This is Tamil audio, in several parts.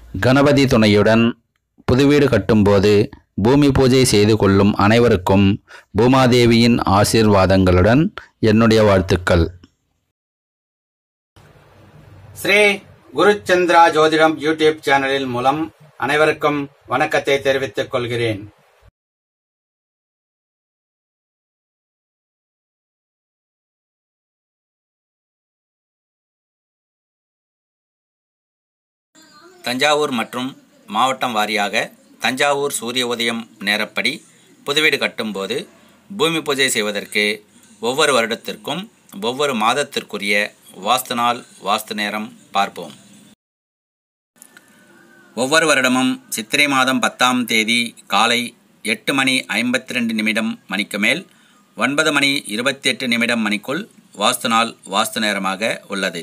கணபதி துணையுடன் புதுவீடு கட்டும்போது பூமி பூஜை செய்து கொள்ளும் அனைவருக்கும் பூமாதேவியின் ஆசீர்வாதங்களுடன் என்னுடைய வாழ்த்துக்கள். ஸ்ரீ குருச்சந்திரா ஜோதிடம் யூடியூப் சேனலில் மூலம் அனைவருக்கும் வணக்கத்தை தெரிவித்துக் கொள்கிறேன். தஞ்சாவூர் மற்றும் மாவட்டம் வாரியாக தஞ்சாவூர் சூரிய உதயம் நேரப்படி புதுவீடு கட்டும்போது பூமி பூஜை செய்வதற்கு ஒவ்வொரு வருடத்திற்கும் ஒவ்வொரு மாதத்திற்குரிய வாஸ்து நாள் வாஸ்து நேரம் பார்ப்போம். ஒவ்வொரு வருடமும் சித்திரை மாதம் 10ஆம் தேதி காலை 8:52 மணிக்கு மேல் 9:28 மணிக்குள் வாஸ்து நாள் வாஸ்து நேரமாக உள்ளது.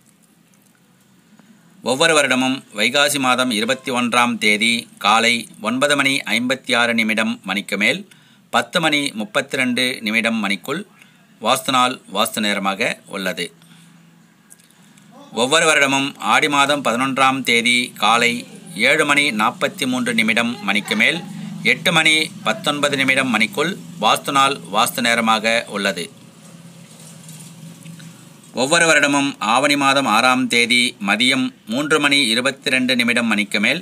ஒவ்வொரு வருடமும் வைகாசி மாதம் 21ஆம் தேதி காலை 9:56 மணிக்கு மேல் 10:32 மணிக்குள் வாஸ்து நாள் வாஸ்து நேரமாக உள்ளது. ஒவ்வொரு வருடமும் ஆடி மாதம் 11ஆம் தேதி காலை 7:43 மணிக்கு மேல் 8:19 மணிக்குள் வாஸ்து நாள் வாஸ்து நேரமாக உள்ளது. ஒவ்வொரு வருடமும் ஆவணி மாதம் 6ஆம் தேதி மதியம் 3:22 மணிக்கு மேல்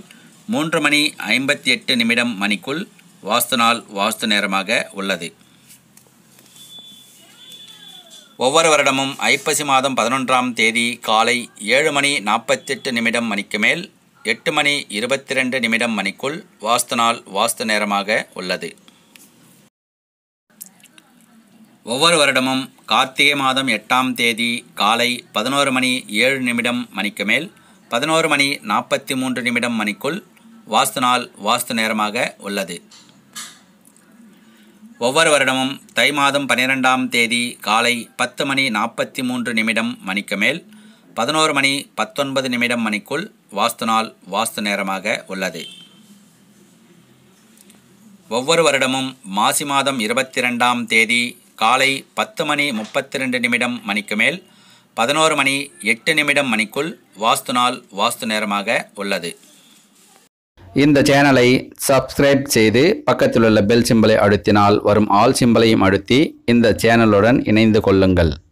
3:58 மணிக்குள் வாஸ்து நாள் வாஸ்து நேரமாக உள்ளது. ஒவ்வொரு வருடமும் ஐப்பசி மாதம் 11ஆம் தேதி காலை 7:48 மணிக்கு மேல் 8:22 மணிக்குள் வாஸ்து நாள் வாஸ்து நேரமாக உள்ளது. ஒவ்வொரு வருடமும் கார்த்திகை மாதம் 8ஆம் தேதி காலை 11:07 மணிக்கு மேல் 11:43 மணிக்குள் வாஸ்து நாள் வாஸ்து நேரமாக உள்ளது. ஒவ்வொரு வருடமும் தை மாதம் 12ஆம் தேதி காலை 10:43 மணிக்கு மேல் 11:19 மணிக்குள் வாஸ்து நாள் வாஸ்து நேரமாக உள்ளது. ஒவ்வொரு வருடமும் மாசி மாதம் 22ஆம் தேதி காலை 10:32 மணிக்கு மேல் 11:08 மணிக்குள் வாஸ்து நாள் வாஸ்து நேரமாக உள்ளது. இந்த சேனலை சப்ஸ்கிரைப் செய்து பக்கத்தில் உள்ள பெல் சிம்பலை அழுத்தினால் வரும் ஆல் சிம்பலையும் அழுத்தி இந்த சேனலுடன் இணைந்து கொள்ளுங்கள்.